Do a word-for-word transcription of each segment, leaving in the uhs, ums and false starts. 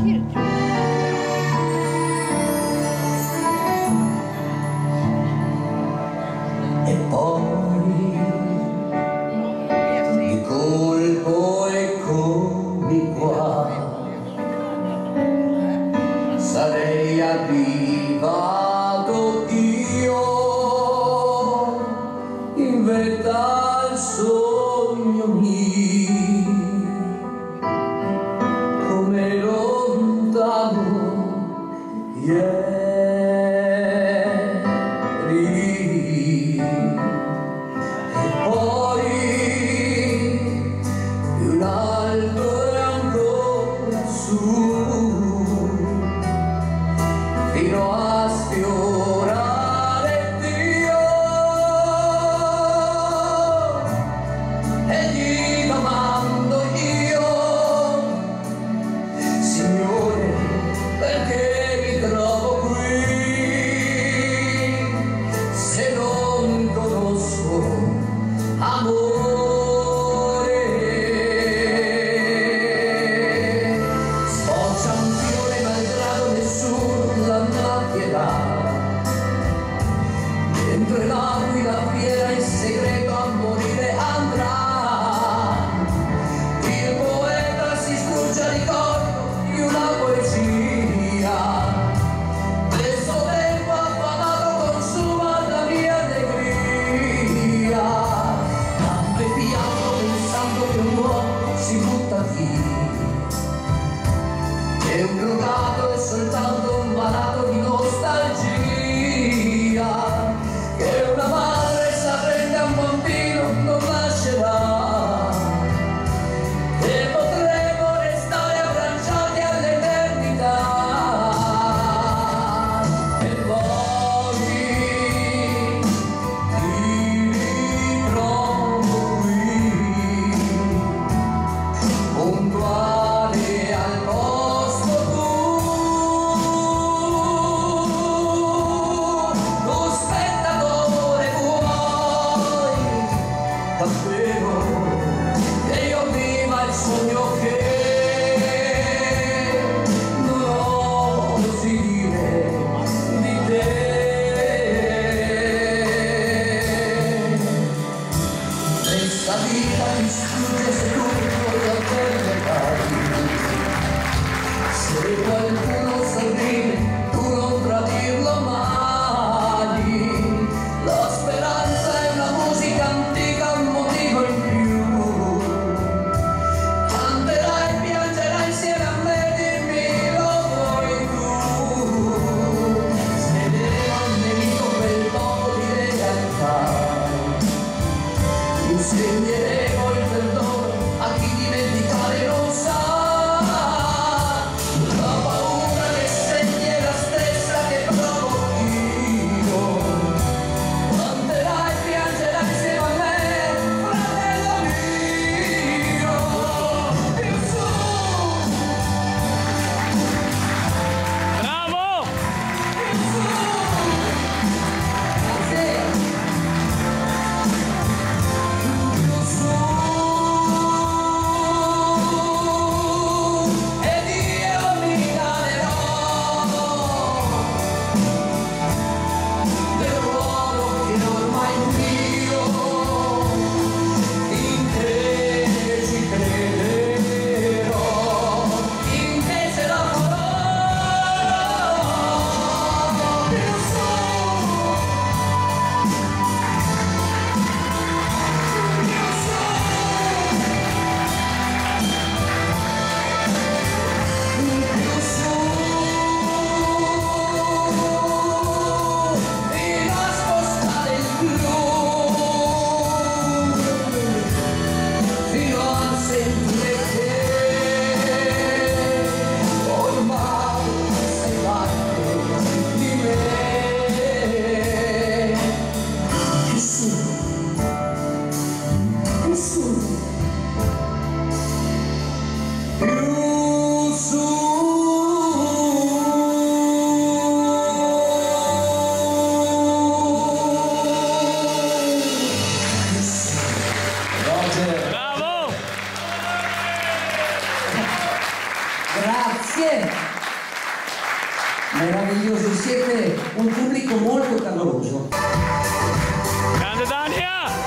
E poi di colpo eccomi qua, sarei arrivato io in vetta al sogno mio, come lontano ieri. E poi più in alto e ancora su, fino a sfiorare Dio, e gli domando io: Signore, perché mi trovo qui, se non conosco amore? Sboccia un fiore malgrado nessuno la macchierà, mentre l'aquila fiera in segreto a morire andrà. Il poeta si strugge a ricordo di una poesia, questo tempo affamato consuma la mia allegria. Canto e piango pensando che un uomo si butta via, e un drogato è soltanto un malato di nostalgia, che una madre s'arrende a un bambino non lascerà, e potremo restare abbracciati all'eternità. E poi ti ritrovo qui, puntuale al posto tuo, tu spettatore vuoi davvero che io viva il sogno che non osi dire di te. Questa vita ti sfugge se tu puoi davvero fare. Se qualcuno sorride, tu non tradirlo mai. La speranza è una musica antica, un motivo in più. Canterai e piangerai insieme a me, dimmi lo vuoi tu. Sveleremo al nemico quel poco di realtà, insegneremo il perdono a chi dimenticare non sa. La paura Grazie! Meraviglioso, siete un pubblico molto caloroso. Grande Dania!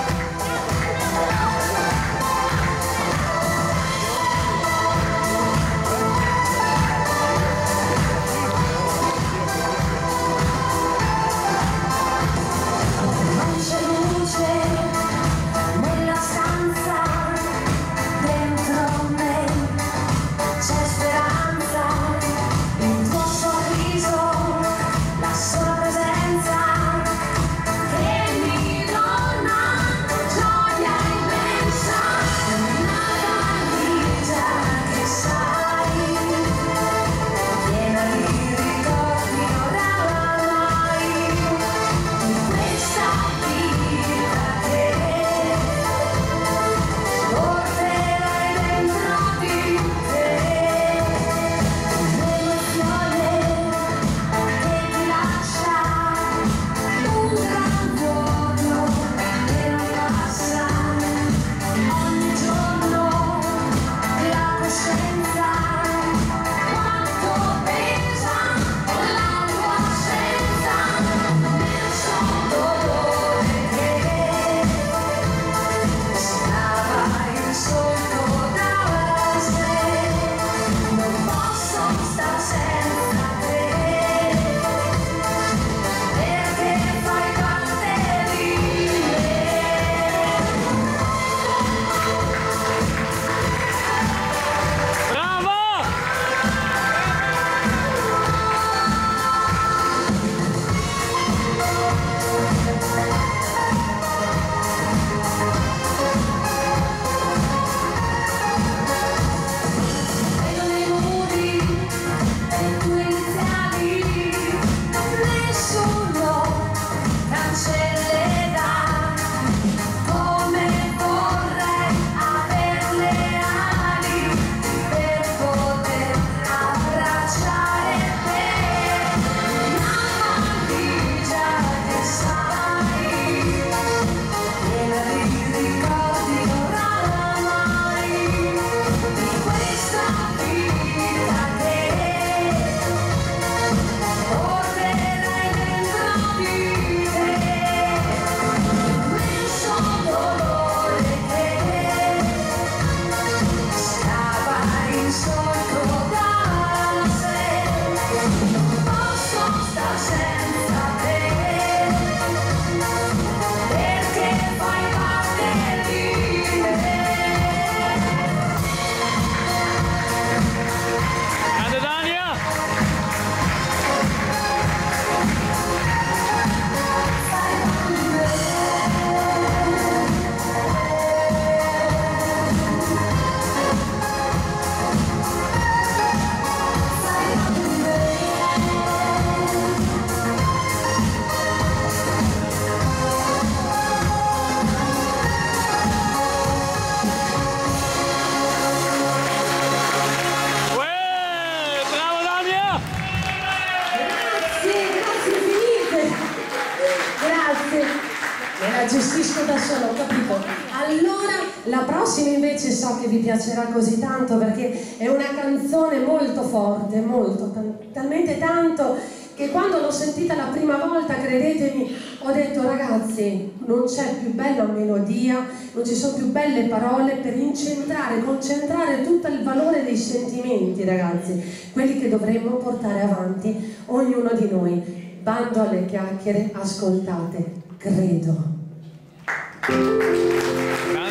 Me la gestisco da sola, ho capito. Allora, la prossima invece so che vi piacerà così tanto perché è una canzone molto forte, molto, talmente tanto che quando l'ho sentita la prima volta, credetemi, ho detto ragazzi, non c'è più bella melodia, non ci sono più belle parole per incentrare, concentrare tutto il valore dei sentimenti, ragazzi, quelli che dovremmo portare avanti ognuno di noi. Bando alle chiacchiere, ascoltate, credo.